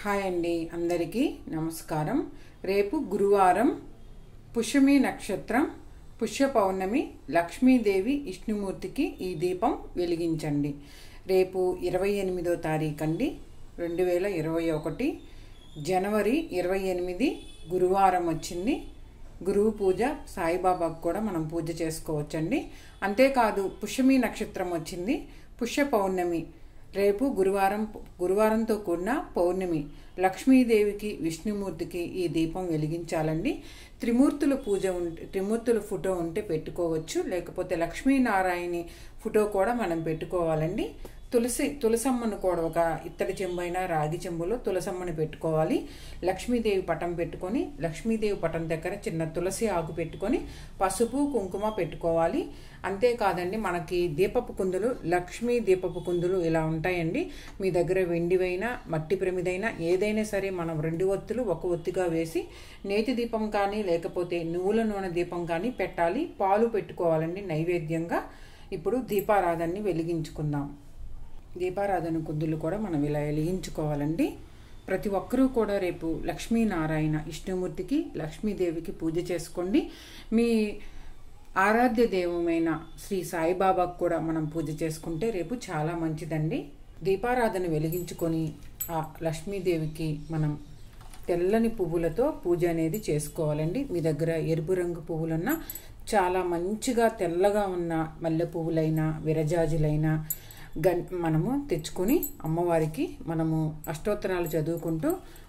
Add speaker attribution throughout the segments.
Speaker 1: Hi అండి, అందరికీ నమస్కారం. రేపు గురువారం, పుష్యమి నక్షత్రం, పుష్య పౌర్ణమి. లక్ష్మీదేవి విష్ణుమూర్తికి ఈ దీపం వెలిగించండి. రేపు 28వ తారీఖు అండి, 2021 జనవరి 28 గురువారం వచ్చింది. గురువు పూజ, సాయిబాబాకు కూడా మనం పూజ చేసుకోవచ్చండి. అంతేకాదు పుష్యమి నక్షత్రం వచ్చింది, పుష్య పౌర్ణమి. రేపు గురువారంతో కూడిన పౌర్ణమి. లక్ష్మీదేవికి విష్ణుమూర్తికి ఈ దీపం వెలిగించాలండి. త్రిమూర్తుల ఫోటో ఉంటే పెట్టుకోవచ్చు, లేకపోతే లక్ష్మీనారాయణి ఫోటో కూడా మనం పెట్టుకోవాలండి. తులసమ్మను కూడా ఒక ఇత్తడి చెంబైనా రాగి చెంబులో తులసమ్మని పెట్టుకోవాలి. లక్ష్మీదేవి పటం పెట్టుకొని, లక్ష్మీదేవి పటం దగ్గర చిన్న తులసి ఆకు పెట్టుకొని పసుపు కుంకుమ పెట్టుకోవాలి. అంతేకాదండి, మనకి దీపపు కుందులు, లక్ష్మీ దీపపు కుందులు ఇలా ఉంటాయండి. మీ దగ్గర వెండివైనా మట్టి ప్రమిదైనా ఏదైనా సరే మనం 2 ఒత్తులు ఒక ఒత్తిగా వేసి నేతి దీపం కానీ లేకపోతే నువ్వుల నూనె దీపం కానీ పెట్టాలి. పాలు పెట్టుకోవాలండి నైవేద్యంగా. ఇప్పుడు దీపారాధనని వెలిగించుకుందాం. దీపారాధన కుందులు కూడా మనం ఇలా వెలిగించుకోవాలండి. ప్రతి ఒక్కరూ కూడా రేపు లక్ష్మీనారాయణ విష్ణుమూర్తికి, లక్ష్మీదేవికి పూజ చేసుకోండి. మీ ఆరాధ్య దైవమైన శ్రీ సాయిబాబాకు కూడా మనం పూజ చేసుకుంటే రేపు చాలా మంచిదండి. దీపారాధన వెలిగించుకొని ఆ లక్ష్మీదేవికి మనం తెల్లని పువ్వులతో పూజ అనేది చేసుకోవాలండి. మీ దగ్గర ఎరుపు రంగు పువ్వులన్నా, చాలా మంచిగా తెల్లగా ఉన్న మల్లె పువ్వులైనా విరజాజులైనా మనము తెచ్చుకొని అమ్మవారికి మనము అష్టోత్తరాలు చదువుకుంటూ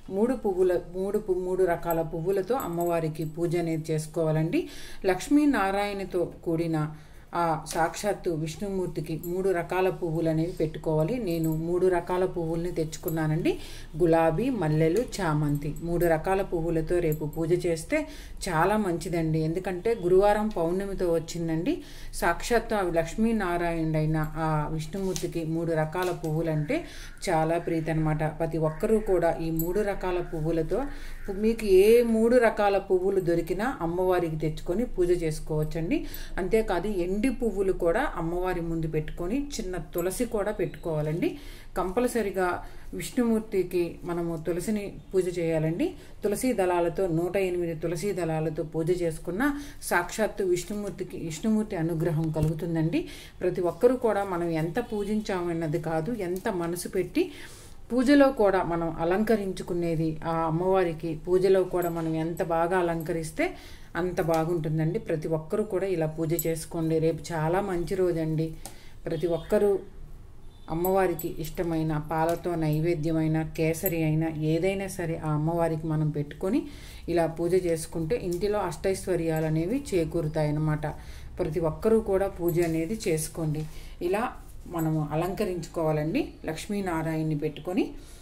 Speaker 1: 3 రకాల పువ్వులతో అమ్మవారికి పూజ అనేది చేసుకోవాలండి. లక్ష్మీనారాయణతో కూడిన ఆ సాక్షాత్తు విష్ణుమూర్తికి 3 రకాల పువ్వులు అనేవి పెట్టుకోవాలి. నేను 3 రకాల పువ్వుల్ని తెచ్చుకున్నానండి. గులాబీ, మల్లెలు, చామంతి 3 రకాల పువ్వులతో రేపు పూజ చేస్తే చాలా మంచిదండి. ఎందుకంటే గురువారం పౌర్ణమితో వచ్చిందండి. సాక్షాత్తు లక్ష్మీనారాయణుడైన ఆ విష్ణుమూర్తికి 3 రకాల పువ్వులు అంటే చాలా ప్రీతి అనమాట. ప్రతి ఒక్కరూ కూడా ఈ 3 రకాల పువ్వులతో మీకు ఏ 3 రకాల పువ్వులు దొరికినా అమ్మవారికి తెచ్చుకొని పూజ చేసుకోవచ్చండి. అంతేకాదు ఎండి పువ్వులు కూడా అమ్మవారి ముందు పెట్టుకొని చిన్న తులసి కూడా పెట్టుకోవాలండి. కంపల్సరిగా విష్ణుమూర్తికి మనము తులసిని పూజ చేయాలండి. తులసి దళాలతో 108 తులసి దళాలతో పూజ చేసుకున్న సాక్షాత్తు విష్ణుమూర్తి అనుగ్రహం కలుగుతుందండి. ప్రతి ఒక్కరూ కూడా మనం ఎంత పూజించామన్నది కాదు, ఎంత మనసు పెట్టి పూజలో కూడా మనం అలంకరించుకునేది ఆ అమ్మవారికి. పూజలో కూడా మనం ఎంత బాగా అలంకరిస్తే అంత బాగుంటుందండి. ప్రతి ఒక్కరూ కూడా ఇలా పూజ చేసుకోండి. రేపు చాలా మంచి రోజండి. ప్రతి ఒక్కరూ అమ్మవారికి ఇష్టమైన పాలతో నైవేద్యమైన కేసరి అయినా ఏదైనా సరే ఆ అమ్మవారికి మనం పెట్టుకొని ఇలా పూజ చేసుకుంటే ఇంటిలో అష్టైశ్వర్యాలు అనేవి చేకూరుతాయన్నమాట. ప్రతి ఒక్కరూ కూడా పూజ అనేది చేసుకోండి. ఇలా మనము అలంకరించుకోవాలండి. లక్ష్మీనారాయణని పెట్టుకొని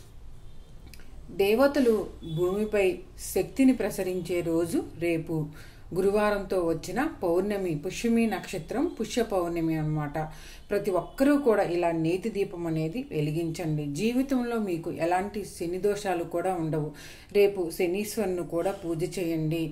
Speaker 1: దేవతలు భూమిపై శక్తిని ప్రసరించే రోజు రేపు గురువారంతో వచ్చిన పౌర్ణమి, పుష్యమి నక్షత్రం, పుష్య పౌర్ణమి అన్నమాట. ప్రతి ఒక్కరూ కూడా ఇలా నేతి దీపం అనేది వెలిగించండి. జీవితంలో మీకు ఎలాంటి శని దోషాలు కూడా ఉండవు. రేపు శనీశ్వరుని కూడా పూజ చేయండి.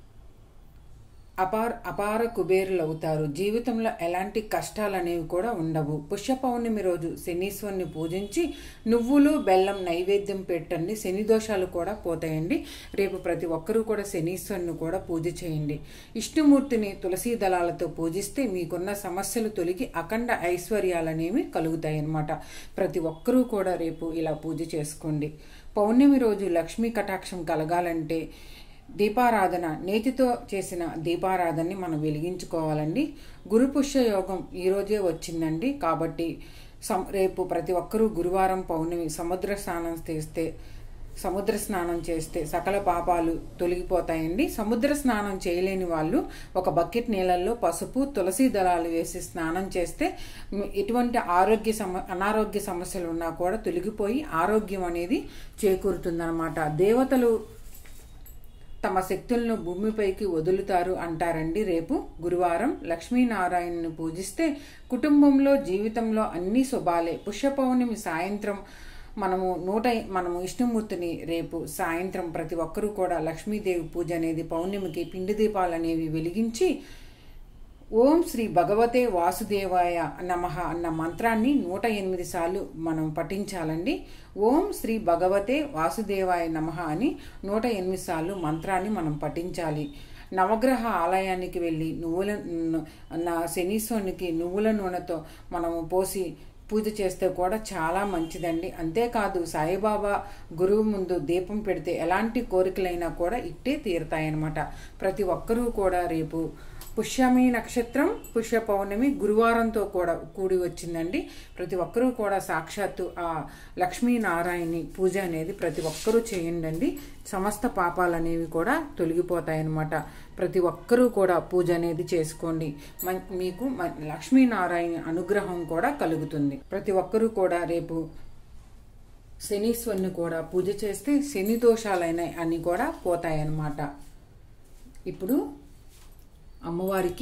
Speaker 1: అపార కుబేరులు అవుతారు. జీవితంలో ఎలాంటి కష్టాలు అనేవి కూడా ఉండవు. పుష్య పౌర్ణమి రోజు శనీశ్వరుని పూజించి నువ్వులు బెల్లం నైవేద్యం పెట్టండి. శని దోషాలు కూడా పోతాయండి. రేపు ప్రతి ఒక్కరూ కూడా శనీశ్వరుని కూడా పూజ చేయండి. విష్ణుమూర్తిని తులసి దళాలతో పూజిస్తే మీకున్న సమస్యలు తొలగి అఖండ ఐశ్వర్యాలు అనేవి కలుగుతాయి అన్నమాట. ప్రతి ఒక్కరూ కూడా రేపు ఇలా పూజ చేసుకోండి. పౌర్ణమి రోజు లక్ష్మీ కటాక్షం కలగాలంటే దీపారాధన, నేతితో చేసిన దీపారాధనని మనం వెలిగించుకోవాలండి. గురు పుష్య యోగం ఈరోజే వచ్చిందండి. కాబట్టి రేపు ప్రతి ఒక్కరూ గురువారం పౌర్ణమి సముద్ర స్నానం చేస్తే సకల పాపాలు తొలగిపోతాయండి. సముద్ర స్నానం చేయలేని వాళ్ళు ఒక బకెట్ నీళ్ళల్లో పసుపు, తులసి దళాలు వేసి స్నానం చేస్తే ఎటువంటి అనారోగ్య సమస్యలు ఉన్నా కూడా తొలగిపోయి ఆరోగ్యం అనేది చేకూరుతుందన్నమాట. దేవతలు తమ శక్తులను భూమిపైకి వదులుతారు అంటారండి. రేపు గురువారం లక్ష్మీనారాయణను పూజిస్తే కుటుంబంలో, జీవితంలో అన్ని శుభాలే. పుష్య పౌర్ణమి సాయంత్రం మనము విష్ణుమూర్తిని రేపు సాయంత్రం ప్రతి ఒక్కరూ కూడా లక్ష్మీదేవి పూజ అనేది పౌర్ణమికి పిండి దీపాలు అనేవి వెలిగించి ఓం శ్రీ భగవతే వాసుదేవాయ నమః అన్న మంత్రాన్ని 108 సార్లు మనం పఠించాలండి. ఓం శ్రీ భగవతే వాసుదేవాయ నమః అని 108 సార్లు మంత్రాన్ని మనం పఠించాలి. నవగ్రహ ఆలయానికి వెళ్ళి శనీశ్వరునికి నువ్వుల నూనెతో మనము పోసి పూజ చేస్తే కూడా చాలా మంచిదండి. అంతేకాదు సాయిబాబా గురువు ముందు దీపం పెడితే ఎలాంటి కోరికలైనా కూడా ఇట్టే తీరుతాయన్నమాట. ప్రతి ఒక్కరూ కూడా రేపు పుష్యమి నక్షత్రం, పుష్య పౌర్ణమి గురువారంతో కూడా కూడి వచ్చిందండి. ప్రతి ఒక్కరూ కూడా సాక్షాత్తు ఆ లక్ష్మీనారాయణి పూజ అనేది ప్రతి ఒక్కరూ చేయండి. సమస్త పాపాలు అనేవి కూడా తొలగిపోతాయన్నమాట. ప్రతి ఒక్కరూ కూడా పూజ అనేది చేసుకోండి. మీకు లక్ష్మీనారాయణ అనుగ్రహం కూడా కలుగుతుంది. ప్రతి ఒక్కరూ కూడా రేపు శనీశ్వరుని కూడా పూజ చేస్తే శని దోషాలైన అన్ని కూడా పోతాయన్నమాట. ఇప్పుడు అమ్మవారికి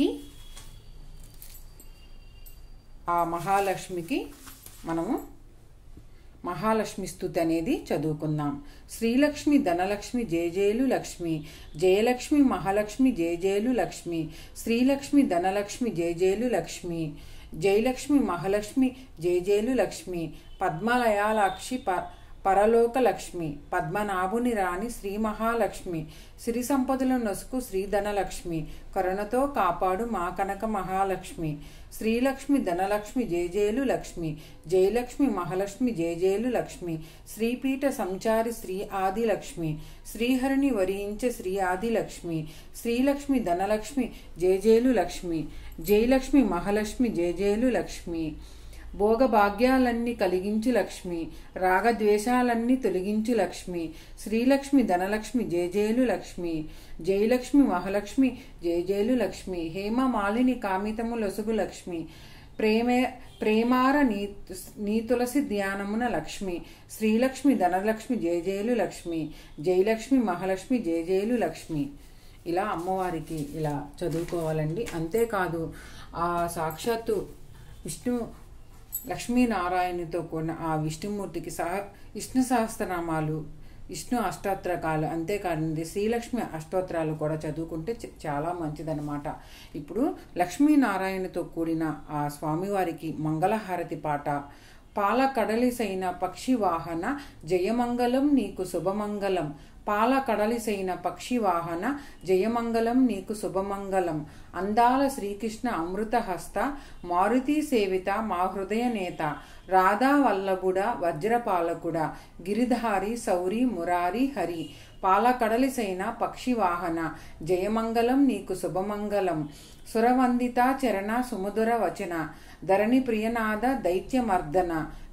Speaker 1: ఆ మహాలక్ష్మికి మనము మహాలక్ష్మి స్తుతి అనేది చదువుకుందాం. శ్రీలక్ష్మి ధనలక్ష్మి జయజేలు లక్ష్మి, జయలక్ష్మి మహాలక్ష్మి జయజేలు లక్ష్మి, శ్రీలక్ష్మి ధనలక్ష్మి జయజేలు లక్ష్మి, జయలక్ష్మి మహాలక్ష్మి జయజేలు లక్ష్మి, పద్మలయాలాక్షి పరలోక లక్ష్మి, పద్మనాభుని రాణి శ్రీ మహాలక్ష్మి, సిరి సంపదల నొసుకు శ్రీధనలక్ష్మి, కరుణతో కాపాడు మా కనక మహాలక్ష్మి, శ్రీలక్ష్మి ధనలక్ష్మి జయజేలు లక్ష్మి, జయలక్ష్మి మహాలక్ష్మి జయజేలు లక్ష్మి, శ్రీపీఠ సంచారి శ్రీ ఆది లక్ష్మి, శ్రీహరిని వరించే శ్రీ ఆది లక్ష్మి, శ్రీలక్ష్మి ధనలక్ష్మి జయజేలు లక్ష్మి, జయలక్ష్మి మహాలక్ష్మి జయజేలు లక్ష్మి, భోగభాగ్యాలన్నీ కలిగించు లక్ష్మి, రాగద్వేషాలన్నీ తొలగించు లక్ష్మి, శ్రీలక్ష్మి ధనలక్ష్మి జయజేలు లక్ష్మి, జయలక్ష్మి మహాలక్ష్మి జయజేలు లక్ష్మి, హేమమాలిని కామితము లొసుగు లక్ష్మి, ప్రేమార నీ తులసి ధ్యానమున లక్ష్మి, శ్రీలక్ష్మి ధనలక్ష్మి జయజేలు లక్ష్మి, జయలక్ష్మి మహాలక్ష్మి జయజేలు లక్ష్మి. ఇలా అమ్మవారికి ఇలా చదువుకోవాలండి. అంతేకాదు ఆ సాక్షాత్తు లక్ష్మీనారాయణతో కూడిన ఆ విష్ణుమూర్తికి విష్ణు సహస్రనామాలు, విష్ణు అష్టోత్తరకాలు, అంతేకాదండి శ్రీలక్ష్మి అష్టోత్తరాలు కూడా చదువుకుంటే చాలా మంచిదన్నమాట. ఇప్పుడు లక్ష్మీనారాయణతో కూడిన ఆ స్వామివారికి మంగళహారతి పాట. పాల కడలిసైన పక్షి వాహన జయమంగళం నీకు శుభమంగళం, పాల కడలిసైన పక్షి వాహన జయమంగళం నీకు శుభమంగళం, అందాల శ్రీకృష్ణ అమృతహస్త మారుతి సేవిత మా హృదయ నేత, రాధా వల్లభుడ వజ్రపాలకుడ గిరిధారి సౌరి మురారి హరి, పాల కడలిసైన పక్షి వాహన జయమంగళం నీకు శుభమంగళం, సురవందిత చరణ సుమధుర వచన ధరణి ప్రియనాథ దైత్యమర్దన,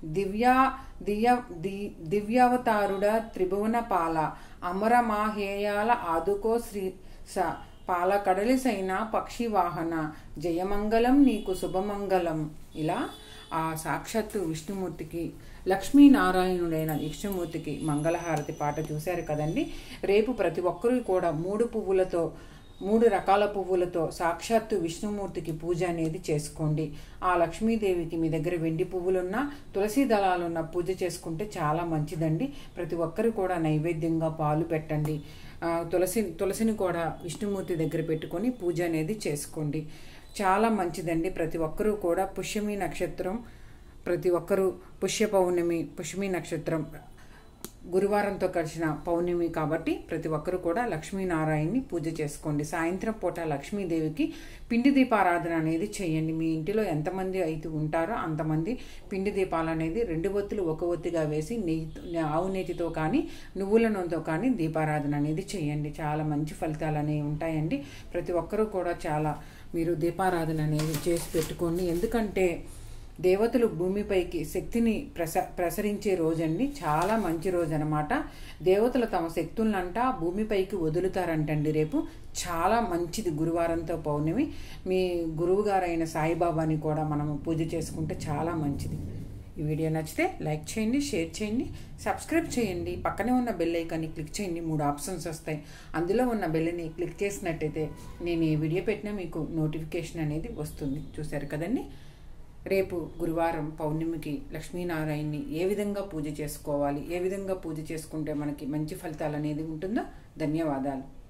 Speaker 1: దివ్యావతారుడ త్రిభువన పాల అమరమాహేయాల ఆదుకో శ్రీ పాల కడలిసైన పక్షి వాహన జయమంగళం నీకు శుభమంగళం. ఇలా ఆ సాక్షాత్తు విష్ణుమూర్తికి లక్ష్మీనారాయణుడైన విష్ణుమూర్తికి మంగళహారతి పాట చూశారు కదండి. రేపు ప్రతి ఒక్కరూ కూడా 3 రకాల పువ్వులతో సాక్షాత్తు విష్ణుమూర్తికి పూజ అనేది చేసుకోండి. ఆ లక్ష్మీదేవికి మీ దగ్గర వెండి పువ్వులున్నా, తులసి దళాలున్న పూజ చేసుకుంటే చాలా మంచిదండి. ప్రతి ఒక్కరు కూడా నైవేద్యంగా పాలు పెట్టండి. తులసిని కూడా విష్ణుమూర్తి దగ్గర పెట్టుకొని పూజ అనేది చేసుకోండి. చాలా మంచిదండి. ప్రతి ఒక్కరూ కూడా పుష్యమి నక్షత్రం, ప్రతి ఒక్కరూ పుష్య పౌర్ణమి, పుష్యమి నక్షత్రం గురువారంతో కలిసిన పౌర్ణమి కాబట్టి ప్రతి ఒక్కరు కూడా లక్ష్మీనారాయణని పూజ చేసుకోండి. సాయంత్రం పూట లక్ష్మీదేవికి పిండి దీపారాధన అనేది చేయండి. మీ ఇంటిలో ఎంతమంది అయితే ఉంటారో అంతమంది పిండి దీపాలు అనేది 2 ఒత్తులు 1 ఒత్తిగా వేసి ఆవు నెయ్యితో కానీ నువ్వుల నూనెతో కానీ దీపారాధన అనేది చేయండి. చాలా మంచి ఫలితాలు అనేవి ఉంటాయండి. ప్రతి ఒక్కరూ కూడా మీరు దీపారాధన అనేది చేసి పెట్టుకోండి. ఎందుకంటే దేవతలు భూమిపైకి శక్తిని ప్రసరించే రోజండి. చాలా మంచి రోజు అనమాట. దేవతలు తమ శక్తులనంట భూమిపైకి వదులుతారంటండి. రేపు చాలా మంచిది గురువారంతో పౌర్ణమి. మీ గురువు గారైన సాయిబాబాని కూడా మనము పూజ చేసుకుంటే చాలా మంచిది. ఈ వీడియో నచ్చితే లైక్ చేయండి, షేర్ చేయండి, సబ్స్క్రైబ్ చేయండి. పక్కనే ఉన్న బెల్ ఐకాన్ని క్లిక్ చేయండి. 3 ఆప్షన్స్ వస్తాయి. అందులో ఉన్న బెల్ని క్లిక్ చేసినట్టయితే నేను ఏ వీడియో పెట్టినా మీకు నోటిఫికేషన్ అనేది వస్తుంది. చూశారు కదండి. రేపు గురువారం పౌర్ణమికి లక్ష్మీనారాయణని ఏ విధంగా పూజ చేసుకోవాలి, ఏ విధంగా పూజ చేసుకుంటే మనకి మంచి ఫలితాలు అనేది ఉంటుందో. ధన్యవాదాలు.